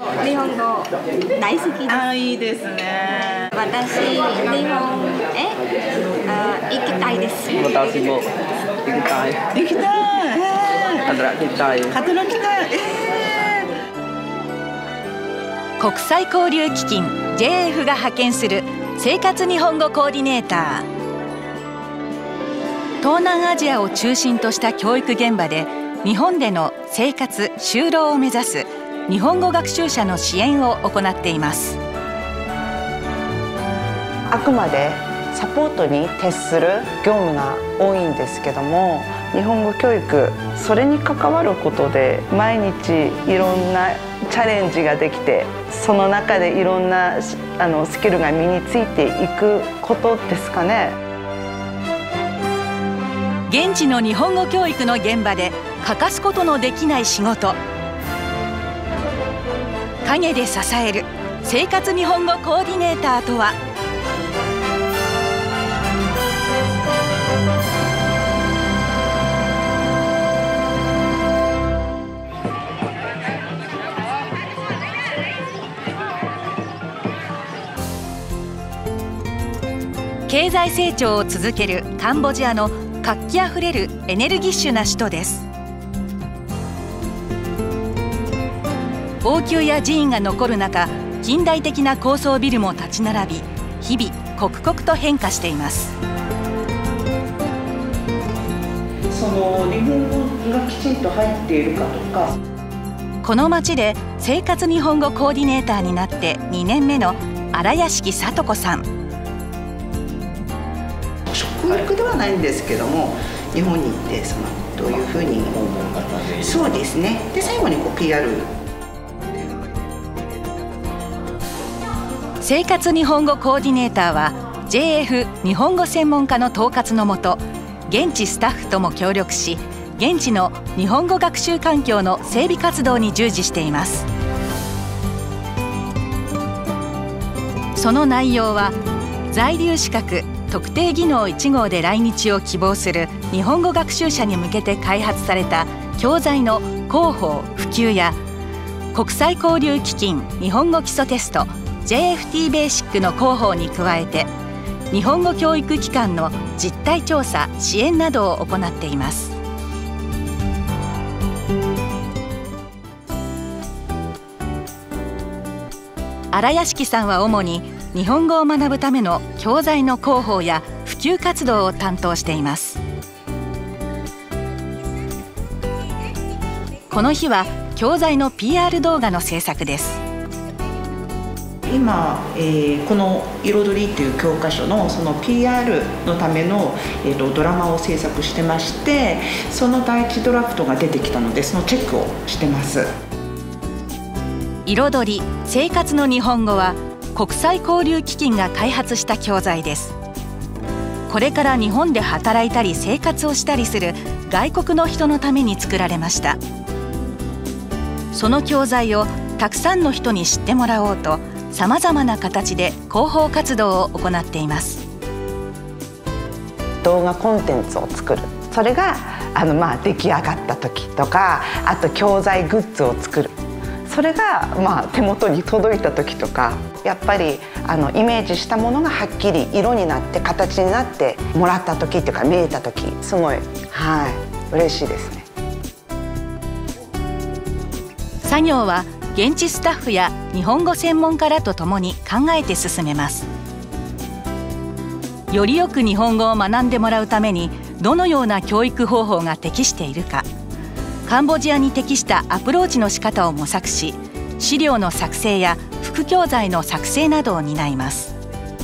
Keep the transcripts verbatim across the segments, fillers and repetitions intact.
日本語大好きです。 あ、いいですね。 私、日本へあ行きたいです。 私も行きたい。 行きたい。 働きたい。 働きたい。 国際交流基金 ジェイエフ が派遣する生活日本語コーディネーター。東南アジアを中心とした教育現場で日本での生活・就労を目指す日本語学習者の支援を行っています。 あくまでサポートに徹する業務が多いんですけども、日本語教育それに関わることで毎日いろんなチャレンジができて、その中でいろんなあのスキルが身についていくことですかね。 現地の日本語教育の現場で欠かすことのできない仕事、陰で支える生活日本語コーディネーターとは。経済成長を続けるカンボジアの活気あふれるエネルギッシュな首都です。王宮や寺院が残る中、近代的な高層ビルも立ち並び、日々刻々と変化しています。 その日本語がきちんと入っているかとか。 この町で生活日本語コーディネーターになってにねんめの荒屋敷聡子さん。 教育ではないんですけども、日本に行ってそのどういうふうに、そうですね。で最後にこう ピーアール。 生活日本語コーディネーターは ジェイエフ 日本語専門家の統括のもと、現地スタッフとも協力し、現地の日本語学習環境の整備活動に従事しています。その内容は、在留資格特定技能いち号で来日を希望する日本語学習者に向けて開発された教材の広報・普及や、国際交流基金日本語基礎テスト ジェイエフティー ベーシックの広報に加えて、日本語教育機関の実態調査・支援などを行っています。荒屋敷さんは主に日本語を学ぶための教材の広報や普及活動を担当しています。この日は教材の ピーアール 動画の制作です。 今、えー、この「彩り」という教科書のその ピーアール のための、えー、とドラマを制作してまして、その第一ドラフトが出てきたので、そのチェックをしてます。 彩り生活の日本語は国際交流基金が開発した教材です。これから日本で働いたり生活をしたりする外国の人のために作られました。その教材をたくさんの人に知ってもらおうと、さまざまな形で広報活動を行っています。 動画コンテンツを作る、それがあの、まあ、出来上がった時とか、あと教材グッズを作る、それが、まあ、手元に届いた時とか、やっぱりあのイメージしたものがはっきり色になって形になってもらった時というか、見えた時、すごい、はい、嬉しいですね。 作業は現地スタッフや日本語専門家らと共に考えて進めます。よりよく日本語を学んでもらうために、どのような教育方法が適しているか、カンボジアに適したアプローチの仕方を模索し、資料の作成や副教材の作成などを担います。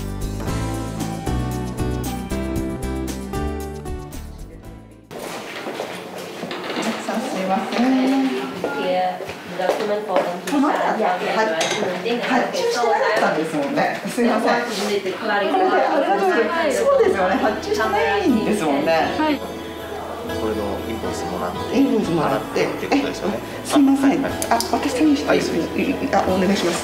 さあ、すいません。この間発注してなかったんですもんね。すいません。そうですよね。発注してないんですもんね。はい。 これのインボイスもらって、 インボイスもらって、 ってことですよね。 すいません。あ、私手にしていいですか。あ、お願いします。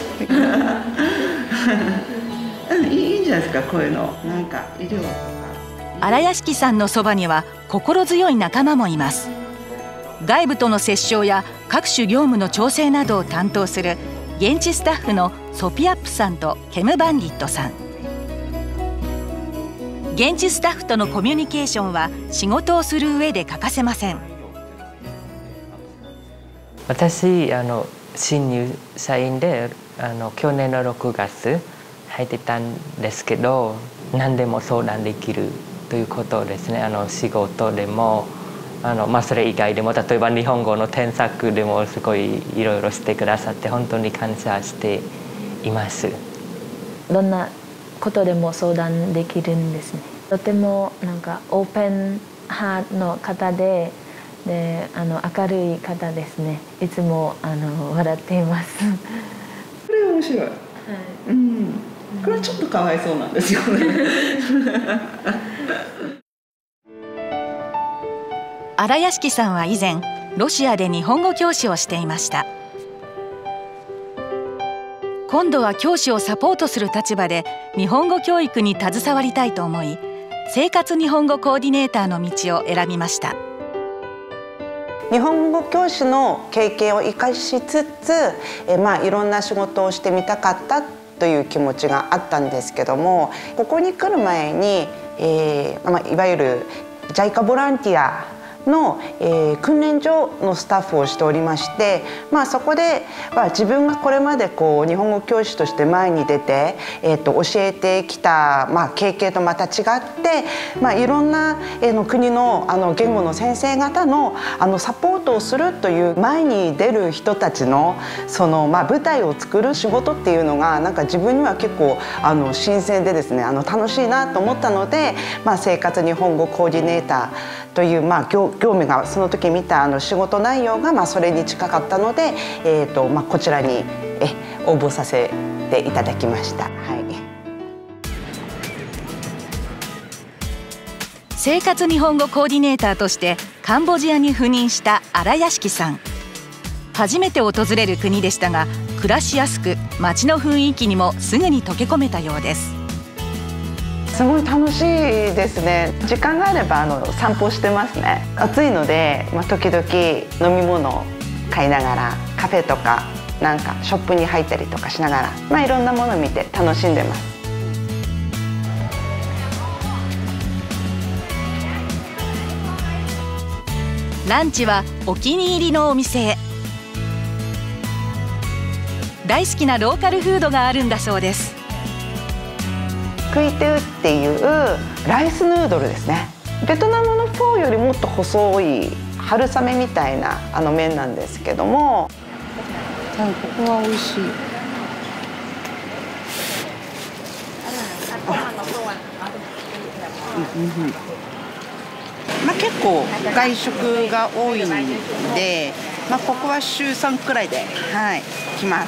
うん、いいいいんじゃないですか、こういうの。なんか医療とか。 荒屋敷さんのそばには心強い仲間もいます。 外部との折衝や各種業務の調整などを担当する現地スタッフのソピアップさんとケム・バンディットさん。現地スタッフとのコミュニケーションは仕事をする上で欠かせません。 私あの新入社員であの去年のろくがつ入ってたんですけど、何でも相談できるということですね。あの仕事でもあの、まあ、それ以外でも、例えば日本語の添削でもすごいいろいろしてくださって本当に感謝しています。 どんなことでも相談できるんですね。とてもなんかオープン派の方で、であの明るい方ですね。いつもあの笑っています。 これ面白い。はい、うん。これちょっとかわいそうなんですよね。 荒屋敷さんは以前ロシアで日本語教師をしていました。今度は教師をサポートする立場で日本語教育に携わりたいと思い、生活日本語コーディネーターの道を選びました。 日本語教師の経験を生かしつつ、えまあ、いろんな仕事をしてみたかったという気持ちがあったんですけども、ここに来る前に、えーまあ、いわゆるジャイカボランティアの、えー、訓練所のスタッフをしておりまして、まあ、そこで、まあ、自分がこれまでこう日本語教師として前に出て、えー、と教えてきた、まあ、経験とまた違って、まあ、いろんな、えー、の国の、あの言語の先生方の、あのサポートをするという前に出る人たちの、その、まあ、舞台を作る仕事っていうのがなんか自分には結構あの新鮮でですね、あの楽しいなと思ったので、まあ、生活日本語コーディネーターという、まあ、業業務がその時見たあの仕事内容がまあそれに近かったので、えーとまあ、こちらにえ応募させていただきました。はい、 生活日本語コーディネーターとしてカンボジアに赴任した荒屋敷さん。初めて訪れる国でしたが、暮らしやすく街の雰囲気にもすぐに溶け込めたようです。 すごい楽しいですね。時間があればあの散歩してますね。暑いので、まあ、時々飲み物を買いながらカフェとかなんかショップに入ったりとかしながら、まあ、いろんなものを見て楽しんでます。 ランチはお気に入りのお店へ。大好きなローカルフードがあるんだそうです。 クイトゥっていうライスヌードルですね。ベトナムのフォーよりもっと細い春雨みたいなあの麺なんですけども、 はい、ここは美味しい。うんうん、まあ、結構外食が多いんで、まあ、ここは週さんくらいで、はい、来ます。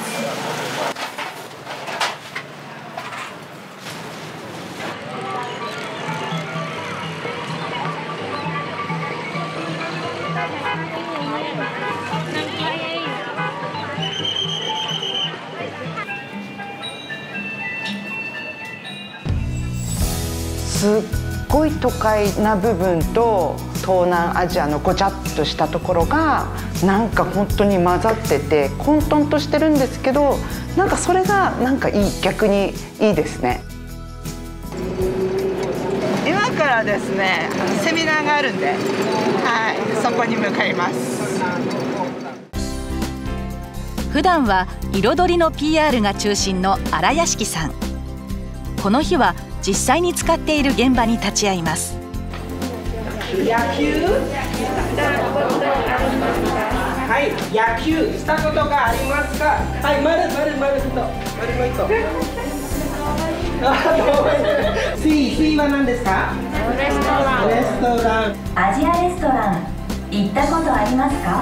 すっごい都会な部分と東南アジアのごちゃっとしたところがなんか本当に混ざってて混沌としてるんですけど、なんかそれがなんかいい、逆にいいですね。 今からですね、セミナーがあるんで、はい、そこに向かいます。 普段は彩りの ピーアール が中心の荒屋敷さん。この日は実際に使っている現場に立ち会います。 野球はい、野球したことがありますか。はい、まるまるまるとまるまると。C、C は何ですか。レストラン。レストラン。 アジアレストラン行ったことありますか。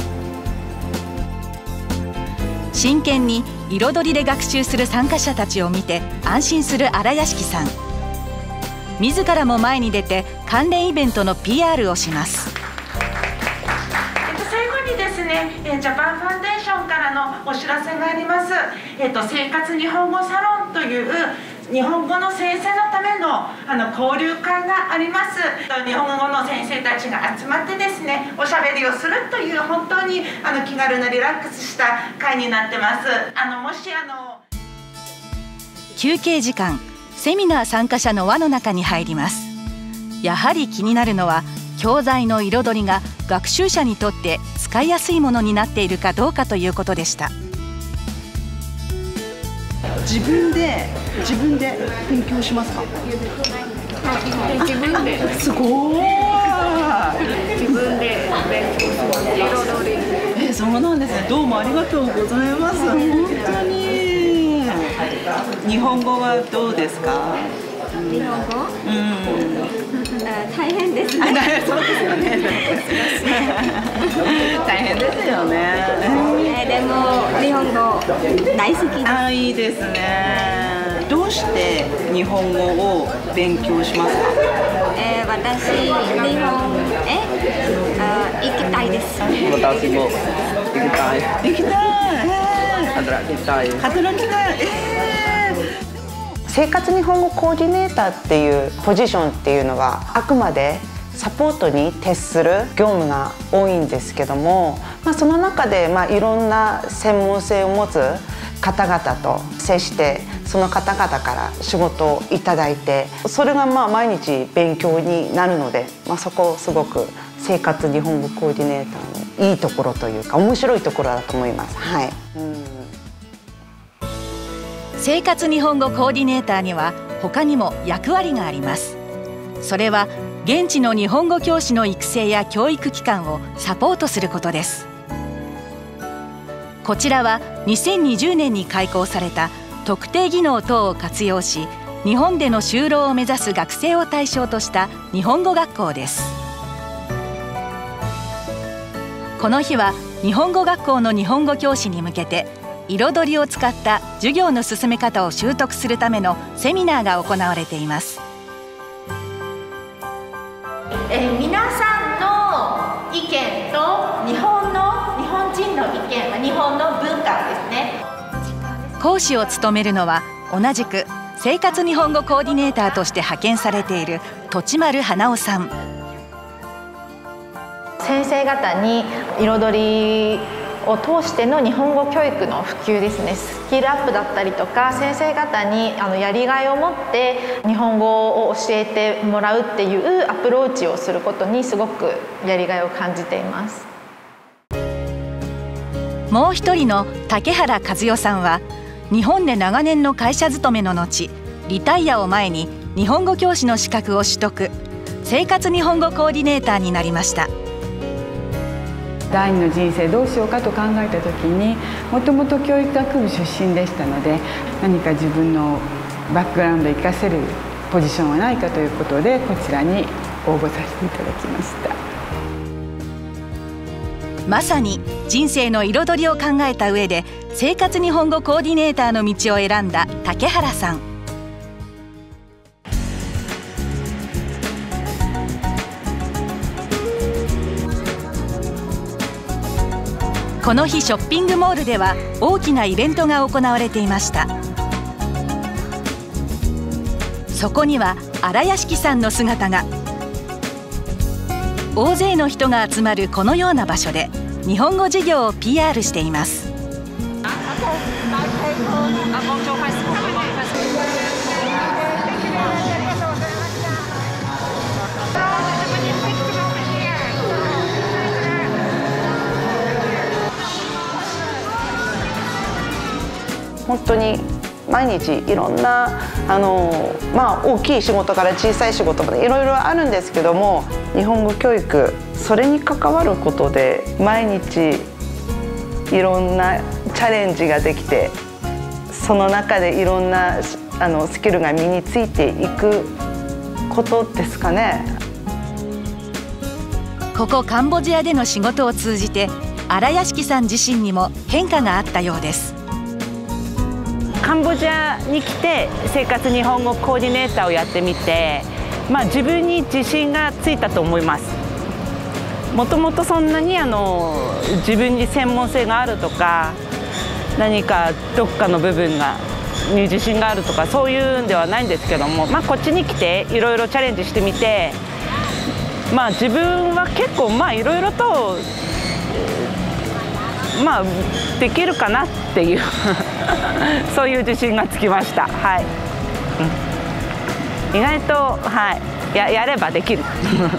真剣に彩りで学習する参加者たちを見て安心する荒屋敷さん。自らも前に出て関連イベントの ピーアール をします。 えっと、最後にですね、ジャパンファンデーションからのお知らせがあります。えっと、生活日本語サロンという日本語の先生のためのあの交流会があります。日本語の先生たちが集まってですね、おしゃべりをするという本当にあの気軽なリラックスした会になってます。あのもしあの休憩時間、セミナー参加者の輪の中に入ります。やはり気になるのは教材の彩りが学習者にとって使いやすいものになっているかどうかということでした。 自分で自分で勉強しますか？ 自分で。 すごい。 自分で勉強する。彩り。 え、そうなんですね。どうもありがとうございます。本当に。日本語はどうですか？ 日本語？うん。大変ですね。 そうですよね。大変ですよね。 えー、でも日本語大好きです。 あ、いいですね。どうして日本語を勉強しますか？ えー、私日本えあ行きたいです。 私も行きたい。 行きたい。 働きたい。 働きたい。えー生活日本語コーディネーターっていうポジションっていうのはあくまでサポートに徹する業務が多いんですけども、まあ、その中でまあいろんな専門性を持つ方々と接してその方々から仕事をいただいてそれがまあ毎日勉強になるので、まあ、そこすごく生活日本語コーディネーターのいいところというか面白いところだと思います。はい、うん生活日本語コーディネーターには他にも役割があります。それは現地の日本語教師の育成や教育機関をサポートすることです。こちらはにせんにじゅうねんに開講された特定技能等を活用し日本での就労を目指す学生を対象とした日本語学校です。この日は日本語学校の日本語教師に向けて彩りを使った授業の進め方を習得するためのセミナーが行われています。 えー、皆さんの意見と日本の日本人の意見、日本の文化ですね。 講師を務めるのは同じく生活日本語コーディネーターとして派遣されている栃丸花夫さん。 先生方に彩りを通しての日本語教育の普及ですね。スキルアップだったりとか先生方にあのやりがいを持って日本語を教えてもらうっていうアプローチをすることにすごくやりがいを感じています。 もう一人の竹原和代さんは日本で長年の会社勤めの後リタイアを前に日本語教師の資格を取得、生活日本語コーディネーターになりました。 第二の人生どうしようかと考えた時にもともと教育学部出身でしたので何か自分のバックグラウンドを生かせるポジションはないかということでこちらに応募させていただきました。 まさに人生の彩りを考えた上で生活日本語コーディネーターの道を選んだ竹原さん。この日ショッピングモールでは大きなイベントが行われていました。そこには荒屋敷さんの姿が。大勢の人が集まるこのような場所で日本語授業を ピーアール しています。 本当に毎日いろんなあの、まあ、大きい仕事から小さい仕事までいろいろあるんですけども日本語教育それに関わることで毎日いろんなチャレンジができてその中でいろんなあのスキルが身についていくことですかね。 ここカンボジアでの仕事を通じて荒屋敷さん自身にも変化があったようです。 カンボジアに来て生活日本語コーディネーターをやってみて、まあ、自分に自信がついたと思います。もともとそんなにあの自分に専門性があるとか何かどっかの部分がに自信があるとかそういうんではないんですけども、まあ、こっちに来ていろいろチャレンジしてみて、まあ、自分は結構まあいろいろと、まあ、できるかなっていうそういう自信がつきました。はい、うん、意外と、はい、や、やればできる、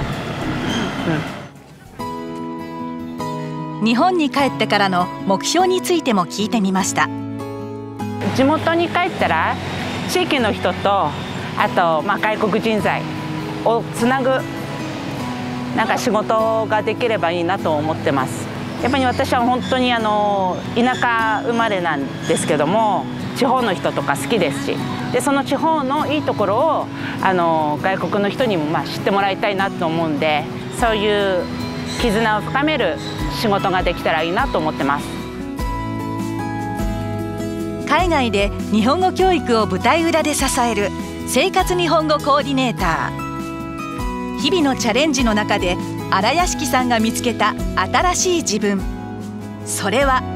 うん、日本に帰ってからの目標についても聞いてみました。 地元に帰ったら地域の人とあと、まあ、外国人材をつなぐなんか仕事ができればいいなと思ってます。やっぱり私は本当にあの田舎生まれなんですけども、地方の人とか好きですし、でその地方のいいところをあの外国の人にもまあ知ってもらいたいなと思うんで、そういう絆を深める仕事ができたらいいなと思ってます。 海外で日本語教育を舞台裏で支える生活日本語コーディネーター。日々のチャレンジの中で荒屋敷さんが見つけた新しい自分、それは